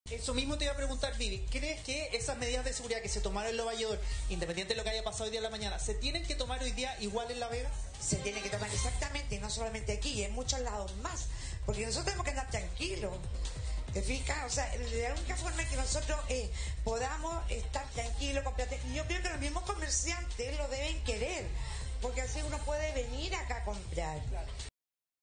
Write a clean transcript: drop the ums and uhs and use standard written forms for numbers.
Eso mismo te iba a preguntar, Vivi. ¿Crees que esas medidas de seguridad que se tomaron en Los Valledor, independiente de lo que haya pasado hoy día en la mañana, se tienen que tomar hoy día igual en La Vega? Se tiene que tomar exactamente, y no solamente aquí, y en muchos lados más, porque nosotros tenemos que andar tranquilos. ¿Te fijas? O sea, la única forma en que nosotros podamos estar tranquilos, y yo creo que los mismos comerciantes lo deben querer, porque así uno puede venir acá a comprar. Claro.